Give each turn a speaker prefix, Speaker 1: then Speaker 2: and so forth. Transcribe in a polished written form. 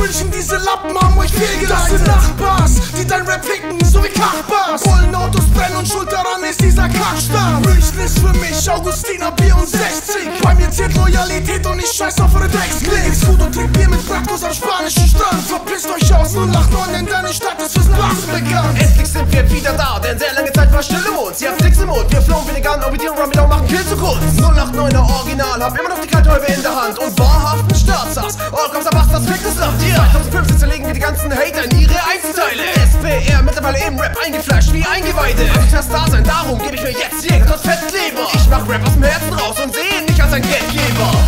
Speaker 1: wünschen, diese Lappen haben euch fehlgeleitet. Das sind Nachbars, die dein Rap ficken, so wie Kachbars. Wollen Autos brennen und schuld daran ist dieser Kackstaat. München ist für mich Augustiner Bier und 60. Bei mir zählt Loyalität und ich scheiß auf eure Drecksklicks. Gut und trink Bier mit Braktos am spanischen Strand. Verpisst euch aus 089, denn deine Stadt ist fürs Blasen bekannt.
Speaker 2: Endlich sind wir wieder da, denn sehr lange Zeit war Stille Mond. Sie habt nix im Mund, wir flown vegan, Orbitieren, Rumble machen Kill zu kurz. 089er Original, hab immer noch die Kalthäube in der Hand und wahrhaften Staatshass. All comes a das fickt es nach dir. 2015 zerlegen wir die ganzen Hater in ihre Einzelteile. SPR mittlerweile im Rap eingefleischt wie Eingeweide. Ich das Dasein, darum gebe ich mir jetzt Jäger trotz Fettkleber. Ich mach Rap aus dem Herzen raus und sehe ihn nicht als ein Geldgeber.